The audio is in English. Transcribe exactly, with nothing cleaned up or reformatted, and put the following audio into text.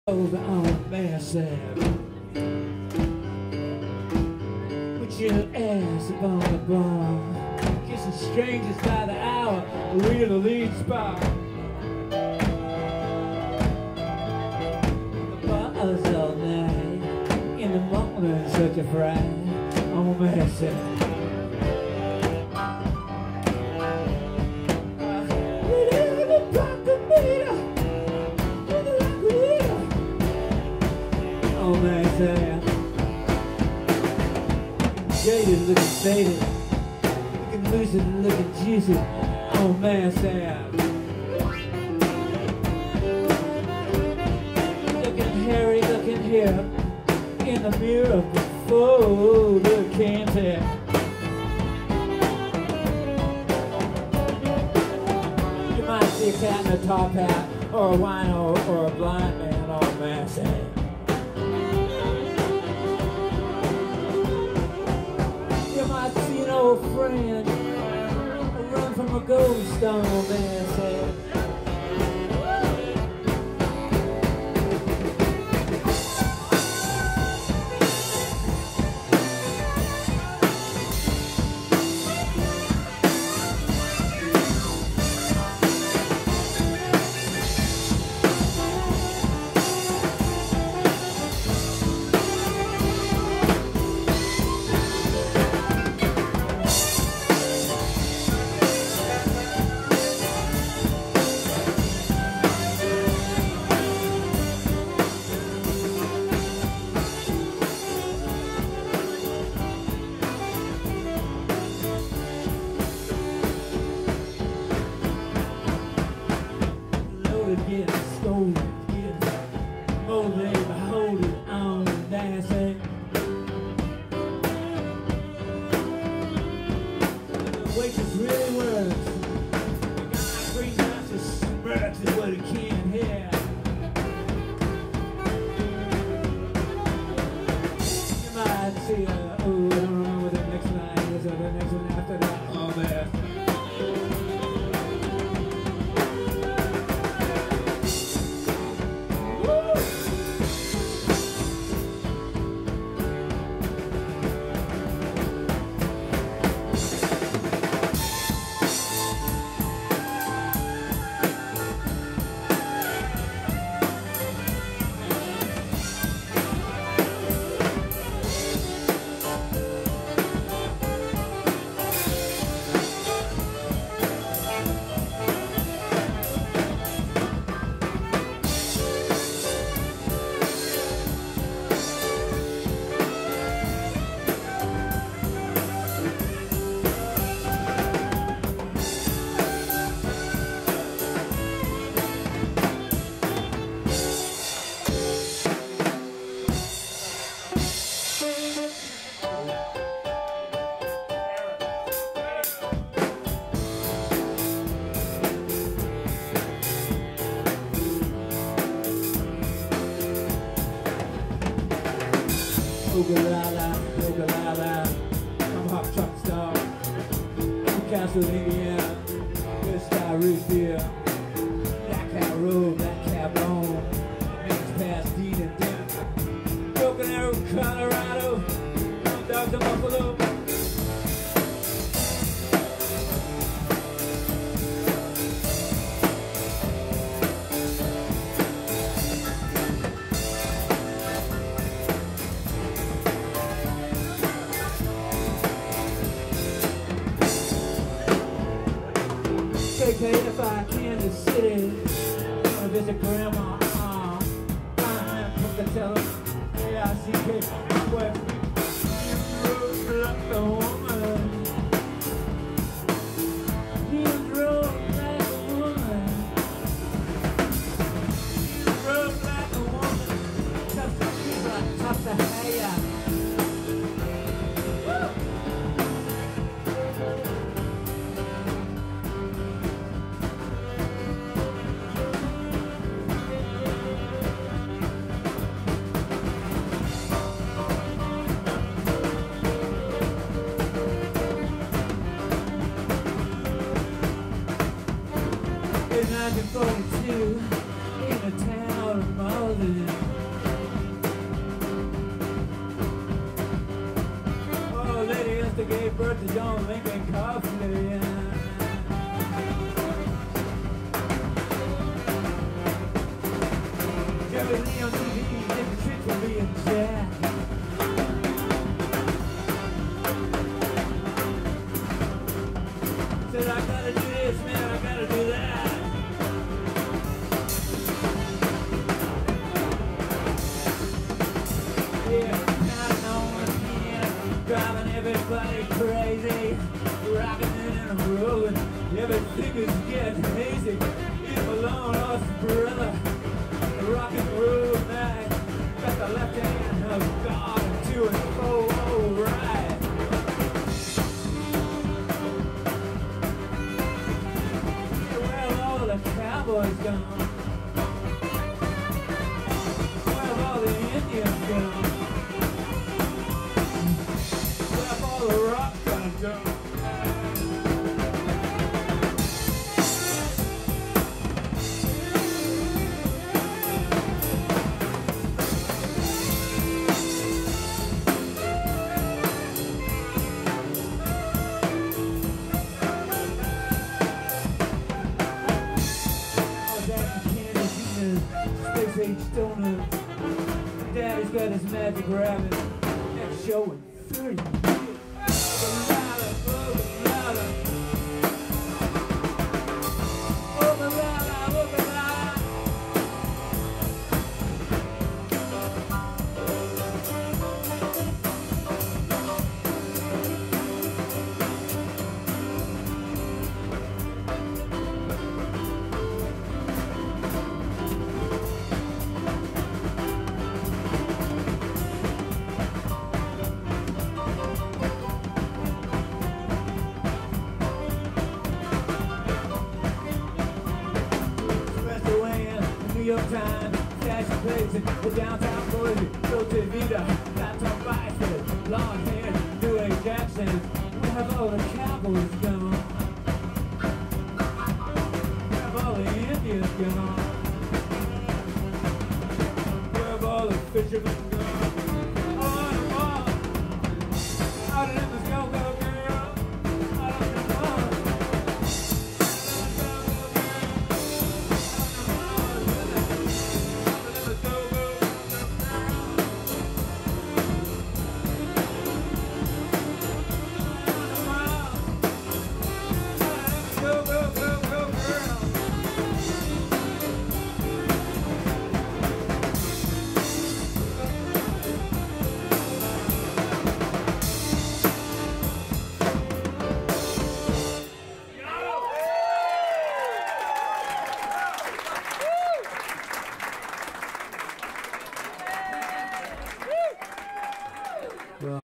over on massive. Put your ass upon the bar, kissing strangers by the hour, real the lead spot. The bars all night, in the morning such a fright on massive. Jaded, looking faded, looking lucid, looking juicy on man Sam. Looking hairy, looking here in the mirror before the canter. You might see a cat in a top hat, or a wino, or a blind man on man Sam. Old friend, a run from a ghost on man's head. Getting stolen, getting motivated by holding on and dancing. The waitress really works. The guy brings out to smirks is what he can't hear. You might see a, oh, I don't remember what the next line is or the next one after that. Oh, man. Ooga-la-la, ooga-la-la, I'm a hot truck star. Newcastle, Indiana, good style root beer. Black cat road, black cat bone, makes past Dean and Denver. Broken Arrow, Colorado, come down to Buffalo. K K if I Kansas City, I visit grandma, uh, I'm Pocatello, A I C K, West, road like a woman, he's road like a woman, road like a woman, tough to keep, tough to hire. the John Lincoln Coffee. Jerry Lee on T V, different tricks for me and Jack. Said I gotta do this, man, I gotta do that. Yeah, counting on again, driving everybody crazy, rocking it and rolling, everything is getting hazy. Leave alone us, brother, rock and roll night. Got the left hand of God and two and four, all right. Well, all the cowboys gone. Well, all the Indians gone. Well, all the rock guns gone. Space age stoner. Daddy's got his magic rabbit. Next show in thirty years. New York Times, fashion plates in the downtown Boise, Dolce Vita, downtown bicycles, long hair, New Age accents. We have all the cowboys gone. We have all the Indians gone. We have all the fishermen gone. On and on, out in the go-go girl, out in the mud. Well